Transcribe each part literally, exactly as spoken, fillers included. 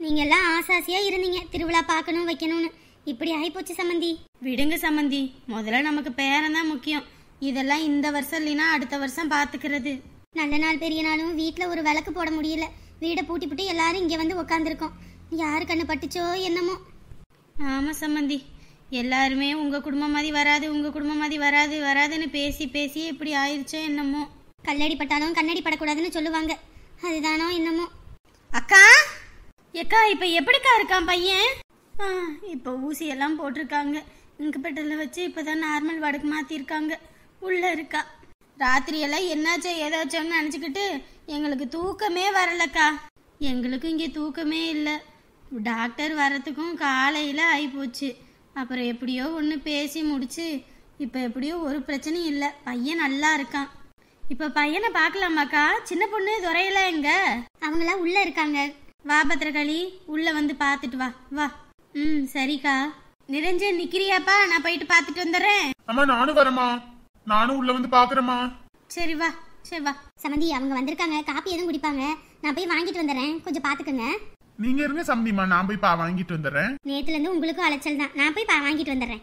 நீங்க எல்லாம் ஆசாசியா இருந்தீங்க திருவிழா பார்க்கணும் வைக்கணும்னு. இப்படி ஆயிப்போச்சு சம்மந்தி. விடுங்க சம்மந்தி, முதல்ல நமக்கு பேரன் தான் முக்கியம். இதெல்லாம் இந்த வருஷம் இல்லைன்னா அடுத்த வருஷம் பாத்துக்கிறது. நல்ல நாள் பெரிய நாளும் வீட்டில் ஒரு விளக்கு போட முடியல. வீடை பூட்டி பூட்டி எல்லாரும் இங்கே வந்து உக்காந்துருக்கோம். யாரு கண்ணு பட்டுச்சோ என்னமோ. ஆமா சம்மந்தி, எல்லாருமே உங்க குடும்பம் மாதிரி வராது உங்க குடும்பம் மாதிரி வராது வராதுன்னு பேசி பேசி இப்படி ஆயிடுச்சோ என்னமோ. கல்லடி பட்டாலும் கண்ணடி படக்கூடாதுன்னு சொல்லுவாங்க, அதுதானோ என்னமோ. அக்கா எக்கா இப்ப எப்படிக்கா இருக்கான் பையன்? ஆ இப்போ ஊசி எல்லாம் போட்டிருக்காங்க. இன்குபேட்டர்ல வச்சு இப்பதான் நார்மல் வார்டுக்கு மாத்திருக்காங்க. உள்ள இருக்கா. ராத்திரி எல்லாம் என்னாச்சோ ஏதாச்சோன்னு நினச்சிக்கிட்டு எங்களுக்கு தூக்கமே வரலக்கா. எங்களுக்கும் இங்கே தூக்கமே இல்லை. டாக்டர் வரத்துக்கும் காலையில் ஆகிப்போச்சு. அப்புறம் எப்படியோ ஒன்று பேசி முடிச்சு இப்போ எப்படியோ ஒரு பிரச்சனையும் இல்லை. பையன் நல்லா இருக்கான். இப்போ பையனை பார்க்கலாமாக்கா? சின்ன பொண்ணு துறையில எங்க? அவங்களாம் உள்ள இருக்காங்க. வா பத்திரகாளி, உள்ள வந்து பார்த்துட்டு வா. வா. ம் சரிக்கா. நிரஞ்சன் நிக்கிறியாப்பா? நான் போயிட்டு பார்த்துட்டு வந்துடுறேன். அம்மா நானும் வரேம்மா. நானும் உள்ள வந்து பாக்குறேம்மா. சரி வா. சரி வா. சமந்தி அவங்க வந்திருக்காங்க, காப்பி எதுவும் குடிப்பாங்க. நான் போய் வாங்கிட்டு வந்துடுறேன், கொஞ்சம் பாத்துக்கோங்க. நீங்க இருங்க சமந்திமா, நான் போய் பா வாங்கிட்டு வந்துடுறேன். நேத்துல இருந்து உங்களுக்கும் அலைச்சல் தான், நான் போய் பா வாங்கிட்டு வந்துடுறேன்.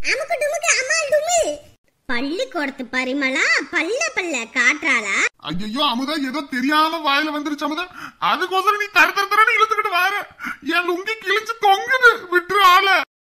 பள்ளிக்கூடத்து பரிமளா பல்ல பல்ல காற்றாளா? ஐயோ அமுதா, ஏதோ தெரியாம வாயில வந்துருச்சு அமுதா. அதுக்கோசரம் நீ தர தர தரன்னு இழுத்துக்கிட்டு வார. என் லுங்கி கிழிச்சு தொங்குது. விட்டுரு ஆள.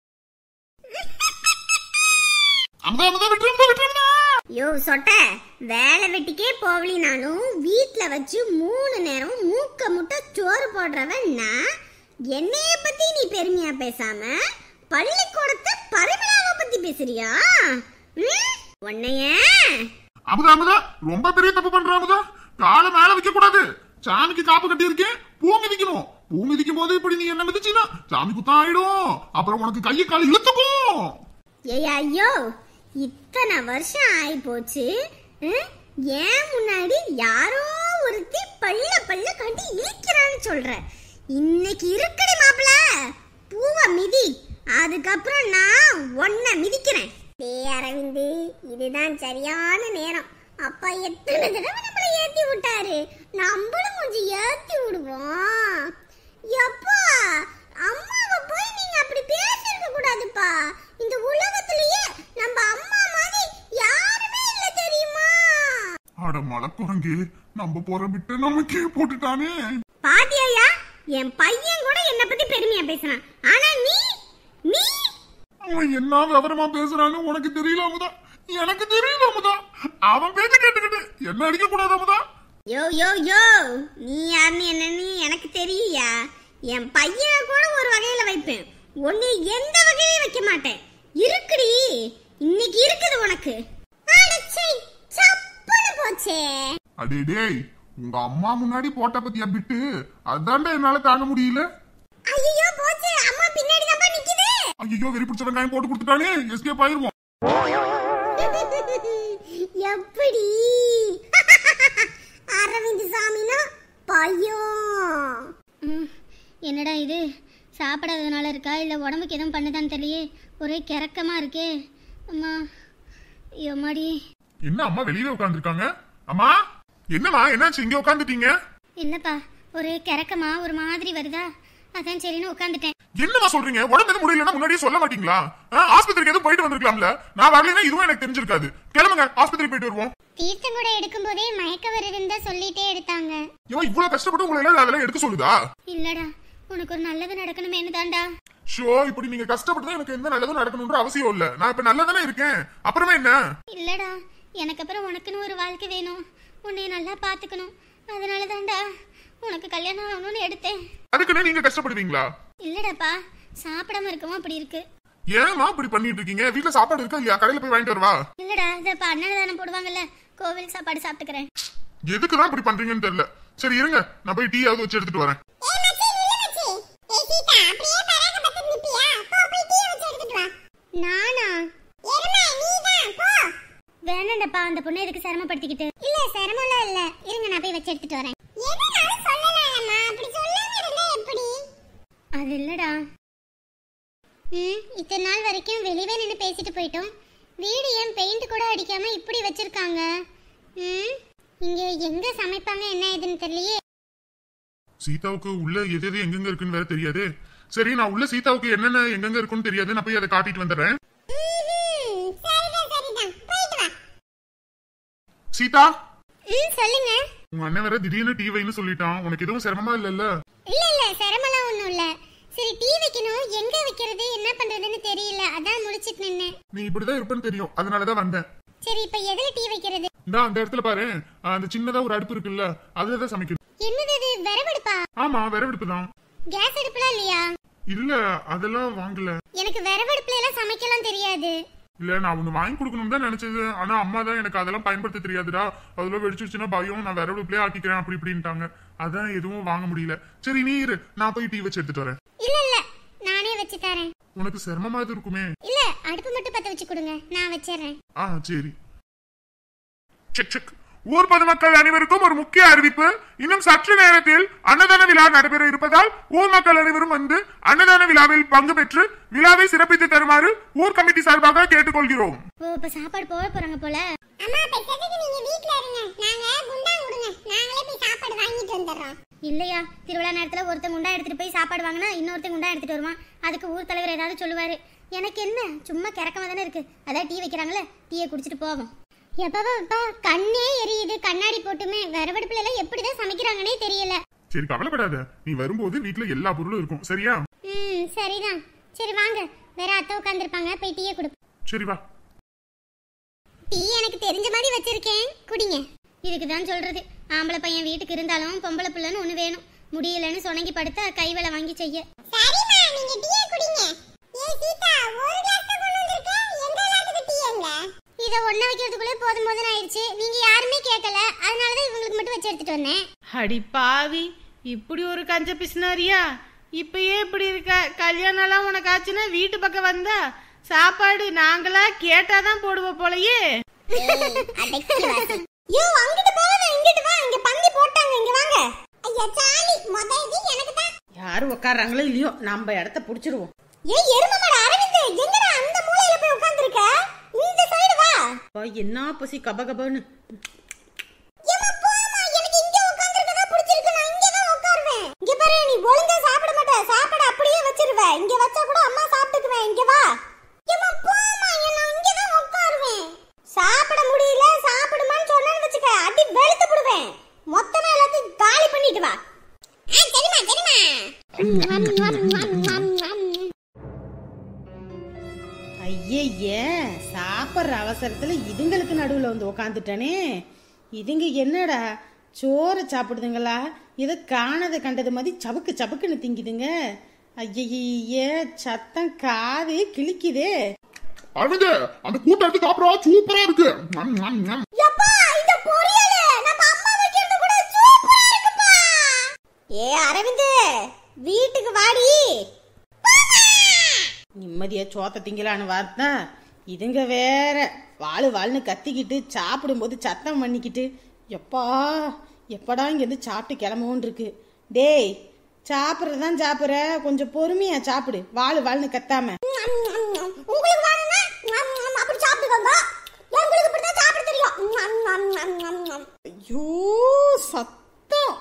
அமுதா அமுதா விட்டுரு விட்டுருந்தா. யோ சொட்ட, வேலை வெட்டிக்கே போவலினாலும் வீட்டுல வச்சு மூணு நேரம் மூக்க முட்டை சோறு போடுறவன் நான். என்னைய பத்தி நீ பெருமையா பேசாம பள்ளிக்கூடத்தை பரிமளாவை பத்தி பேசுறியா? உன்னைய அமுதா அமுதா ரொம்ப பெரிய தப்பு பண்ற அமுதா. காலை மேல வைக்க கூடாது. சாமிக்கு காப்பு கட்டி இருக்கேன், பூ மிதிக்கணும். பூ மிதிக்கும் போது இப்படி நீ என்ன மிதிச்சினா சாமி குத்தம் ஆயிடும். அப்புறம் உனக்கு கையை காலை இழுத்துக்கும். ஏய் ஐயோ, இத்தனை வருஷம் ஆயி போச்சு. ஏன் முன்னாடி யாரோ ஒருத்தி பல்ல பல்ல கட்டி இழுக்கிறான்னு சொல்ற. இன்னைக்கு இருக்கடி மாப்பிள, பூவை மிதி. அதுக்கப்புறம் நான் ஒன்ன மிதிக்கிறேன். அரவிந்து, இதுதான் சரியான நேரம். அப்பா எத்தனை தடவை நம்மளை ஏத்தி விட்டாரு, நம்மளும் கொஞ்சம் ஏத்தி விடுவோம். எப்பா அம்மாவை போய் நீங்க அப்படி பேசிருக்க கூடாதுப்பா. இந்த உலகத்திலேயே நம்ம அம்மா மாதிரி யாருமே இல்ல தெரியுமா? அட மலக்குரங்கு, நம்ம போற விட்டு நமக்கே போட்டுட்டானே. பாத்தியா, என் பையன் கூட என்ன பத்தி பெருமையா பேசுறான். ஆனா நீ நீ அவன் என்ன விவரமா பேசுறான்னு உனக்கு தெரியல அமுதா. எனக்கு தெரியல அமுதா. அவன் பேச்ச கேட்டுக்கிட்டு என்ன அடிக்க கூடாது அமுதா. யோ யோ யோ, நீ யாருன்னு என்னன்னு எனக்கு தெரியா? என் பையனை கூட ஒரு வகையில வைப்பேன், உன்னை எந்த வகையிலும் வைக்க மாட்டேன். இருக்குடி, இன்னைக்கு இருக்குது உனக்கு. போச்சே. அடே டேய், உங்க அம்மா முன்னாடி போட்ட பத்தியா பிட்டு, அதான்டா என்னால தாங்க முடியல. ஐயோ போச்சே, அம்மா பின்னாடி தான் நிக்குது. ஐயோ வெறி பிடிச்ச வெங்காயம் போட்டு கொடுத்துட்டானே, எஸ்கேப் ஆயிருவோம். எப்படி அரவிந்த் சாமினா பையன். என்னடா இது, சாப்பிடாததுனால இருக்கா இல்ல உடம்புக்கு எதுவும் பண்ணுதான்னு தெரியலையே. ஒரே கிறக்கமா இருக்கே. அம்மா எம்மாடி. என்ன அம்மா வெளியில உட்கார்ந்துருக்காங்க? அம்மா என்னமா என்னாச்சு, இங்க உட்கார்ந்துட்டீங்க? இல்லப்பா, ஒரே கிறக்கமா ஒரு மாதிரி வருதா, அதான் சரின்னு உட்கார்ந்துட்டேன். என்னமா சொல்றீங்க? உடம்பு எதுவும் முடியலன்னா முன்னாடியே சொல்ல மாட்டீங்களா? ஆஸ்பத்திரிக்கு எதுவும் போயிட்டு வந்திருக்கலாம்ல. நான் வரலைன்னா இதுவும் எனக்கு தெரிஞ்சிருக்காது. கிளம்புங்க, ஆஸ்பத்திரி போயிட்டு வருவோம். தீர்த்தம் கூட எடுக்கும் போதே மயக்க வருதுன்னு சொல்லிட்டே எடுத்தாங்க. இவன் இவ்வளவு கஷ்டப்பட்டு உங்களை எல்லாம் அதெல்லாம் எடுக்க சொல்லுதா? இல்லடா, உனக்கு ஒரு நல்லது நடக்கணுமேனு தான்டா. ஷோ, இப்படி நீங்க கஷ்டப்பட்டு எனக்கு எந்த நல்லதும் நடக்கணும்ன்ற அவசியம் இல்ல. நான் இப்ப நல்லதானே இருக்கேன், அப்புறமே என்ன? இல்லடா, எனக்கு அப்புறம் உனக்குன்னு ஒரு வாழ்க்கை வேணும், உன்னை நல்லா பாத்துக்கணும். அதனால தான்டா உனக்கு கல்யாணம் ஆகணும்னு எடுத்தேன். அதுக்குன்னு நீங்க கஷ்டப்படுவீங்களா? இல்லடாப்பா, சாப்பிடாம இருக்கவும் அப்படி இருக்கு. ஏமா இப்படி பண்ணிட்டு இருக்கீங்க? வீட்டுல சாப்பாடு இருக்கா இல்லையா? கடையில போய் வாங்கிட்டு வரவா? இல்லடா, இதப்ப அன்னதானம் போடுவாங்கல்ல, கோவில் சாப்பாடு சாப்பிட்டுக்கிறேன். எதுக்குதான் இப்படி பண்றீங்கன்னு தெரியல. சரி இருங்க, நான் போய் டீ ஆவது வச்சு எடுத்துட்டு வரேன். நானா? வேணாண்டப்பா, அந்த பொண்ணு எதுக்கு சிரமப்படுத்திக்கிட்டு? இல்ல சிரமம்லாம் இல்ல, இருங்க நான் போய் வச்சு எடுத்துட்டு வரேன். அது இல்லடா, ம் இத்தனை நாள் வரைக்கும் வெளியே நின்று பேசிட்டு போயிட்டோம். வீடு ஏன் பெயிண்ட் கூட அடிக்காம இப்படி வச்சிருக்காங்க? ம் இங்க எங்க சமைப்பாங்க என்ன ஏதுன்னு தெரியலையே. சீதாவுக்கு உள்ள எது எது எங்கெங்க இருக்குன்னு வேற தெரியாது. சரி, நான் உள்ள சீதாவுக்கு என்னென்ன எங்கெங்க இருக்குன்னு தெரியாது, நான் போய் அதை காட்டிட்டு வந்துடுறேன். சீதா, சொல்லுங்க. உங்க அண்ணன் வேற திடீர்னு டீ வைன்னு சொல்லிட்டான். உனக்கு எதுவும் சிரமமா இல்லல்ல? இல்ல இல்ல, சிரமம்லாம் ஒண்ணும் இல்ல. சரி, டீ வைக்கணும், எங்க வைக்கிறது என்ன பண்றதுன்னு தெரியல, அதான் முடிச்சிட்டு நின்னேன். நீ இப்படிதான் இருப்பேன்னு தெரியும், அதனாலதான் வந்தேன். சரி, இப்ப எதுல டீ வைக்கிறது? இந்த அந்த இடத்துல பாரு, அந்த சின்னதா ஒரு அடுப்பு இருக்குல்ல, அதுலதான் சமைக்கணும். என்னது இது, விறகடுப்பா? ஆமா, விறகடுப்பு தான். கேஸ் அடுப்புலாம் இல்லையா? இல்ல, அதெல்லாம் வாங்கல. எனக்கு விறகடுப்புல எல்லாம் சமைக்கலாம் தெரியாது. இல்ல, நான் ஒண்ணு வாங்கி கொடுக்கணும் தான் நினைச்சது. ஆனா அம்மா தான் எனக்கு அதெல்லாம் பயன்படுத்த தெரியாதுடா, அதெல்லாம் வெடிச்சிருச்சுன்னா பயம், நான் விறகடுப்புலயே ஆக்கிக்கிறேன் அப்படி இப்படின்ட்டாங்க. அதான் எதுவும் வாங்க முடியல. சரி, நீ இரு, நான் போய் டீ வச்சு எடுத்துட்டு வரேன். இல்ல இல்ல, நானே வச்சு தரேன். உனக்கு சிரமமா இது இருக்குமே. இல்ல, அடுப்பு மட்டும் பத்த வச்சு கொடுங்க, நான் வச்சிடுறேன். ஆ சரி. Check check. ஊர் பொதுமக்கள் அனைவருக்கும் ஒரு முக்கிய அறிவிப்பு. இன்னும் சற்று நேரத்தில் அன்னதான விழா நடைபெற இருப்பதால் ஊர் மக்கள் அனைவரும் வந்து அன்னதான விழாவில் பங்கு பெற்று விழாவை சிறப்பித்து தருமாறு ஊர் கமிட்டி சார்பாக கேட்டுக்கொள்கிறோம். ஓ, இப்ப சாப்பாடு போட போறாங்க போல. அம்மா, பெசதுக்கு நீங்க வீட்ல இருங்க, நாங்க குண்டா கொடுங்க, நாங்களே போய் சாப்பாடு வாங்கிட்டு வந்துறோம். இல்லையா, திருவிழா நேரத்துல ஒருத்தன் குண்டா எடுத்துட்டு போய் சாப்பாடு வாங்கினா இன்னொருத்தன் குண்டா எடுத்துட்டு வருவான். அதுக்கு ஊர் தலைவர் ஏதாவது சொல்லுவாரு. எனக்கு என்ன, சும்மா கிறக்கமா தானே இருக்கு, அதான் டீ வைக்கிறாங்களே, டீயை குடிச்சிட்டு போவோம். எப்பப்பா கண்ணே எரியுது, கண்ணாடி போட்டுமே. விறகடுப்புல எல்லாம் எப்படிதான் சமைக்கிறாங்கன்னே தெரியல. சரி, கவலைப்படாத, நீ வரும்போது வீட்ல எல்லா பொருளும் இருக்கும், சரியா? ம், சரிதான். சரி வாங்க, வேற அத்தை உட்கார்ந்திருப்பாங்க, போய் டீயை குடு. சரி வா. டீ எனக்கு தெரிஞ்ச மாதிரி வச்சிருக்கேன், குடிங்க. இதுக்கு தான் சொல்றது, ஆம்பளை பையன் வீட்டுக்கு இருந்தாலும் பொம்பளை பிள்ளைன்னு ஒண்ணு வேணும். முடியலன்னு சொனங்கி படுத்தா கைவேலை வாங்கி செய்ய. சரிமா, நீங்க டீயை குடிங்க. ஏய் சீதா, ஒரு கிளாஸ் தான் கொண்டு வந்திருக்கேன், எங்க எல்லாத்துக்கு டீ எங்க? இத ஒண்ண வைக்கிறதுக்குள்ளே போதும் போதும் ஆயிடுச்சு. நீங்க யாருமே கேட்கல, அதனால தான் இவங்களுக்கு மட்டும் வச்சு எடுத்துட்டு வந்தேன். அடி பாவி, இப்படி ஒரு கஞ்ச பிசினாரியா? இப்பயே இப்படி இருக்க, கல்யாணம் எல்லாம் உனக்கு ஆச்சுன்னா வீட்டு பக்கம் வந்தா சாப்பாடு நாங்களா கேட்டாதான் போடுவோம் போலயே. யோ, அங்கிட்டு போகாத, இங்கிட்டு வா, இங்க பந்தி போட்டாங்க, இங்க வாங்க. ஐயா சாலி, முதல்ல எனக்கு தான். யாரு உட்கார்றாங்களோ இல்லையோ, நம்ம இடத்த புடிச்சிருவோம். ஏய் எருமமாட அரவிந்த், எங்கடா அந்த மூலையில போய் உட்கார்ந்திருக்க? இந்த சைடு வா. வா, என்ன பசி கபகபன்னு. ஏமா போமா, எனக்கு இங்க உட்கார்ந்திருக்கதா பிடிச்சிருக்கு, நான் இங்க தான் உட்காருவேன். இங்க பாரு, நீ ஒழுங்கா சாப்பிட மாட்ட, சாப்பாடு அப்படியே வச்சிருவே. இங்க வச்சா கூட அம்மா சாப்பிட்டுக்குவேன், இங்க வா. ஏமா போமா, நான் இங்க தான் உட்காருவேன். சாப்பிட முடியல, சாப்பிடுமான்னு சொன்னேன்னு வெச்சுக்க, அடி வெளுத்து போடுவேன். மொத்தமா எல்லாத்தையும் காலி பண்ணிட்டு வா. ஆ சரிமா சரிமா. ஐயே, சாப்பிட்ற அவசரத்துல இதுங்களுக்கு நடுவில் வந்து உக்காந்துட்டானே. இதுங்க என்னடா சோறு சாப்பிடுதுங்களா, இதை காணதை கண்டது மாதிரி சபுக்கு சபுக்குன்னு திங்குதுங்க. ஐயே, சத்தம் காது கிழிக்குதே. அரவிந்த், அந்த கூட்டம் எடுத்து சாப்பிடுறா, சூப்பரா இருக்கு. யப்பா, இந்த பொரியல் நம்ம அம்மா வைக்கிறது கூட சூப்பரா இருக்குப்பா. ஏ அரவிந்த், வீட்டுக்கு வாடி. நிம்மதியா சோத்த திங்கலான்னு பார்த்தா இதுங்க வேற வாழு வாழ்னு கத்திக்கிட்டு சாப்பிடும்போது சத்தம் பண்ணிக்கிட்டு, எப்பா எப்படா இங்கேருந்து சாப்பிட்டு கிளம்புவோன்னு இருக்கு. டேய், சாப்பிட்றதான் சாப்பிட்ற, கொஞ்சம் பொறுமையா சாப்பிடு, வாழு வாழ்னு கத்தாம. உங்களுக்கு வேணும்னா அப்படி சாப்பிடுங்க, உங்களுக்கு இப்படி தான் சாப்பிட தெரியும். ஐயோ சத்தம்.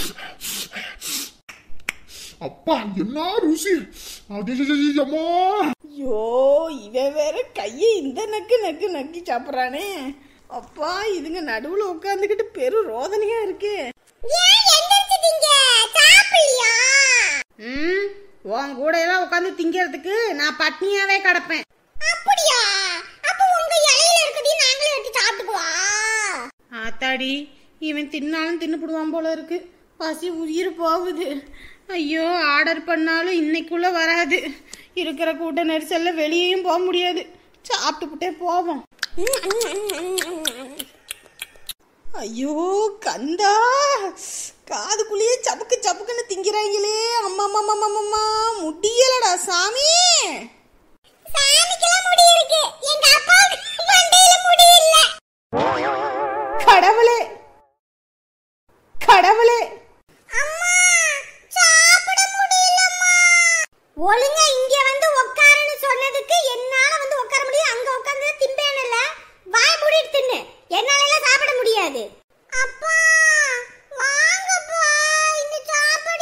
அப்பா, என்ன ருசி. அம்மா, ஐயோ, இவன் வேற கையை இந்த நக்கு நக்கு நக்கி சாப்பிட்றானே. அப்பா, இதுங்க நடுவுல உட்காந்துக்கிட்டு பெரு ரோதனையா இருக்கு. ம், உன் கூட எல்லாம் உட்காந்து திங்கிறதுக்கு நான் பட்னியாவே கிடப்பேன். அப்படியா? அப்ப உங்க இலையில இருக்கடி நாங்களே எடுத்து சாப்பிட்டுக்குவா. ஆத்தாடி, இவன் தின்னாலும் தின்னுபிடுவான் போல இருக்கு. பசி உயிர் போகுது. ஐயோ, ஆர்டர் பண்ணாலும் இன்னைக்குள்ள வராது. இருக்கிற கூட்ட நெரிசல்ல வெளியேயும் போக முடியாது. சாப்பிட்டுக்கிட்டே போவோம். ஐயோ கந்தா, காதுக்குள்ளேயே சப்புக்கு சப்புக்குன்னு திங்கிறாங்களே. அம்மா அம்மா அம்மா, முடியலடா சாமி. சாமிக்கெல்லாம் முடி இருக்கு, எங்க அப்பாவுக்கு மண்டையில முடி இல்ல. கடவுளே கடவுளே, அம்மா சாப்பிட முடியலம்மா. ஒழுங்கா இங்க வந்து உட்காருன்னு சொன்னதுக்கு என்னால வந்து உட்கார முடியும், அங்க உட்கார்ந்து திம்பேனல்ல. வாய் மூடிட்டு தின்னு, என்னால எல்லாம் சாப்பிட முடியாது. அப்பா வாங்கப்பா, இந்த சாப்பாடு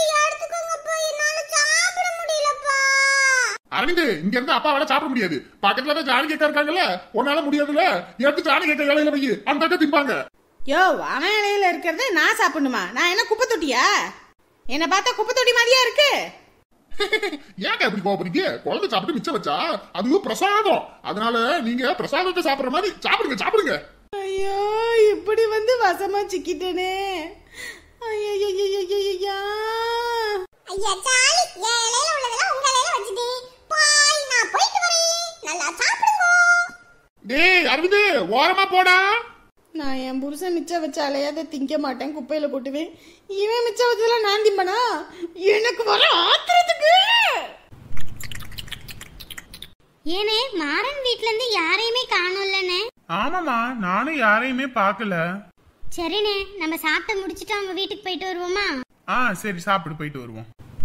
அரவிந்த் இங்க இருந்து அப்பா வேலை சாப்பிட முடியாது. பக்கத்துல தான் ஜானகி அக்கா இருக்காங்கல்ல, உன்னால முடியாதுல்ல, எடுத்து ஜானகி அக்கா இலையில வை, அந்த அக்கா திம்பாங்க. யோ அவன் இலையில இருக்கிறத நான் சாப்பிடணுமா? நான் என்ன குப்பை தொட்டியா? என்ன பார்த்தா குப்பை தொட்டி மாதிரியா இருக்கு? ஏங்க இப்படி கோபப்படுறீங்க? குழந்தை சாப்பிட்டு மிச்சம் வச்சா அதுவும் பிரசாதம். அதனால நீங்க பிரசாதத்தை சாப்பிடுற மாதிரி சாப்பிடுங்க சாப்பிடுங்க. ஐயோ இப்படி வந்து வசமா சிக்கிட்டனே. ஐயா ஐயா சாலி, என் இலையில உள்ளதெல்லாம் உங்க இலையில வச்சிட்டேன். பாய், நான் போயிட்டு வரேன். நல்லா சாப்பிடுங்க. டேய் அரவிந்த், ஓரமா போடா. நான் என் புருஷன் மிச்சம் வச்ச அலையாத திங்க மாட்டேன், குப்பையில கொட்டுவேன். இவன் மிச்சம் வச்சதெல்லாம் நான் திம்பனா? எனக்கு வர ஆத்திரத்துக்கு. ஏனே மாறன் வீட்ல இருந்து யாரையுமே காணோம்லனே. ஆமாமா, நானும் யாரையுமே பாக்கல. சரிண்ணே, நம்ம சாப்பிட்டு முடிச்சிட்டு அவங்க வீட்டுக்கு போயிட்டு வருவோமா? ஆ சரி, சாப்பிட்டு போயிட்டு வருவோம்.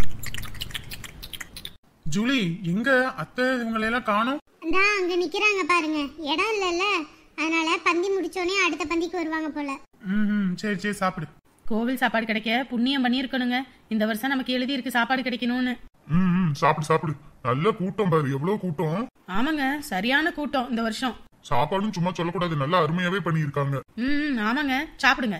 ஜூலி, எங்க அத்தை இவங்களெல்லாம் காணோம்? நான் அங்க நிக்கிறாங்க பாருங்க, இடம் இல்லல்ல, அதனால பந்தி முடிச்சோடனே அடுத்த பந்திக்கு வருவாங்க போல. ம் சரி சரி, சாப்பிடு. கோவில் சாப்பாடு கிடைக்க புண்ணியம் பண்ணியிருக்கணுங்க. இந்த வருஷம் நமக்கு எழுதி இருக்கு சாப்பாடு கிடைக்கணும்னு. ம் சாப்பிடு சாப்பிடு. நல்ல கூட்டம் பாரு, எவ்வளவு கூட்டம். ஆமாங்க, சரியான கூட்டம் இந்த வருஷம். சாப்பாடும் சும்மா சொல்லக்கூடாது, நல்லா அருமையாவே பண்ணியிருக்காங்க. ம் ஆமாங்க, சாப்பிடுங்க.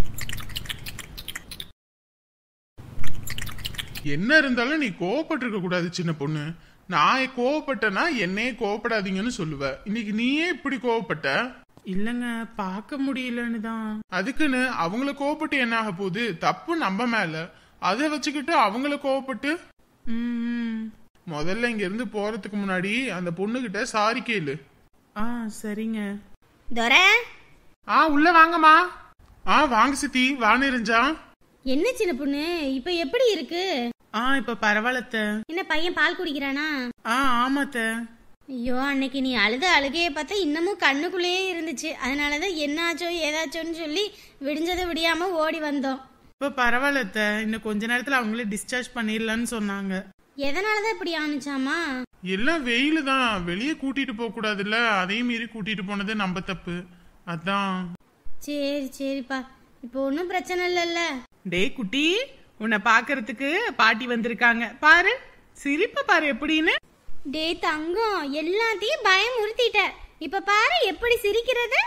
என்ன இருந்தாலும் நீ கோவப்பட்டிருக்க கூடாது சின்ன பொண்ணு. நான் கோவப்பட்டேன்னா என்னையே கோவப்படாதீங்கன்னு சொல்லுவ. இன்னைக்கு நீயே இப்படி கோவப்பட்ட? இல்லங்க, பார்க்க முடியலன்னு தான். அதுக்குன்னு அவங்கள கோவப்பட்டு என்ன ஆக போகுது? தப்பு நம்ம மேல. அதை வச்சுக்கிட்டு அவங்கள கோவப்பட்டு ம் முதல்ல இங்க இருந்து போறதுக்கு முன்னாடி அந்த பொண்ணு கிட்ட சாரி கேளு. ஆ சரிங்க. துரை, ஆ உள்ள வாங்கம்மா. ஆ வாங்க சித்தி, வானிருஞ்சா. என்ன சின்ன பொண்ணு, இப்ப எப்படி இருக்கு? ஆ இப்ப பரவாயில்லத்த. என்ன பையன் பால் குடிக்கிறானா? ஆ ஆமாத்த. ஐயோ, அன்னைக்கு நீ அழுத அழுகையை பார்த்தா இன்னமும் கண்ணுக்குள்ளேயே இருந்துச்சு. அதனாலதான் என்னாச்சோ ஏதாச்சோன்னு சொல்லி விடிஞ்சதை விடியாம ஓடி வந்தோம். இப்ப பரவாயில்லத்த, இன்னும் கொஞ்ச நேரத்துல அவங்களே டிஸ்சார்ஜ் பண்ணிடலான்னு சொன்னாங்க. எதனாலதான் இப்படி ஆனிச்சாமா? எல்லாம் வெயிலு தான், வெளியே கூட்டிட்டு போக கூடாதுல்ல, அதையும் மீறி கூட்டிட்டு போனது நம்ம தப்பு. அதான். சரி சரிப்பா, இப்போ ஒன்னும் பிரச்சனை இல்லைல்ல. டேய் குட்டி, உன்னை பாக்குறதுக்கு பாட்டி வந்திருக்காங்க பாரு. சிரிப்ப பாரு எப்படின்னு. டேய் தங்கம், எல்லாத்தையும் பயமுறுத்திட்ட. இப்ப பாரு எப்படி சிரிக்கிறது.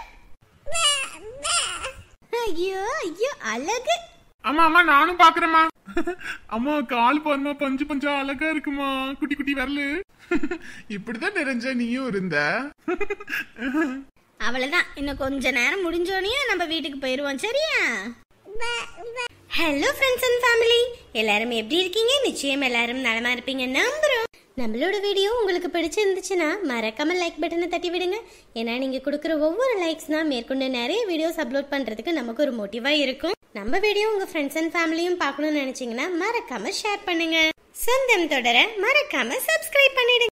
ஐயோ ஐயோ அழகு. ஆமா ஆமா, நானும் பாக்குறேம்மா. அம்மா கால் பாருமா, பஞ்சு பஞ்சா அழகா இருக்குமா, குட்டி குட்டி வரலு. இப்படிதான் நிறைஞ்ச நீயும் இருந்த. அவ்வளவுதான், இன்னும் கொஞ்ச நேரம் முடிஞ்சோனே நம்ம வீட்டுக்கு போயிருவோம், சரியா? ஹலோ ஃப்ரெண்ட்ஸ் அண்ட் ஃபேமிலி, எல்லாரும் எப்படி இருக்கீங்க? நிச்சயம் எல்லாரும் நலமா இருப்பீங்க நம்புறோம். நம்மளோட வீடியோ உங்களுக்கு பிடிச்சிருந்துச்சுன்னா மறக்காம லைக் பட்டனை தட்டி விடுங்க. ஏன்னா நீங்க கொடுக்குற ஒவ்வொரு லைக்ஸ் தான் மேற்கொண்டு நிறைய வீடியோஸ் அப்லோட் பண்றதுக்கு நமக்கு ஒரு மோட்டிவா இருக்கும். நம்ம வீடியோ உங்க ஃப்ரெண்ட்ஸ் அண்ட் ஃபேமிலியும் பார்க்கணும்னு நினைச்சீங்கன்னா மறக்காம ஷேர் பண்ணுங்க. சொந்தம் தொடர மறக்காம சப்ஸ்கிரைப் பண்ணிடுங்க.